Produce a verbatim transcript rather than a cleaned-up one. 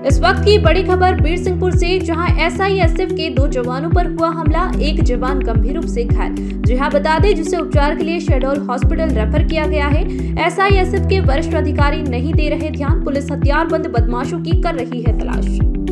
इस वक्त की बड़ी खबर बीरसिंहपुर से, जहां एस आई एस एफ के दो जवानों पर हुआ हमला। एक जवान गंभीर रूप से घायल। जी हां, बता दें जिसे उपचार के लिए शहडोल हॉस्पिटल रेफर किया गया है। एस आई एस एफ के वरिष्ठ अधिकारी नहीं दे रहे ध्यान। पुलिस हथियारबंद बदमाशों की कर रही है तलाश।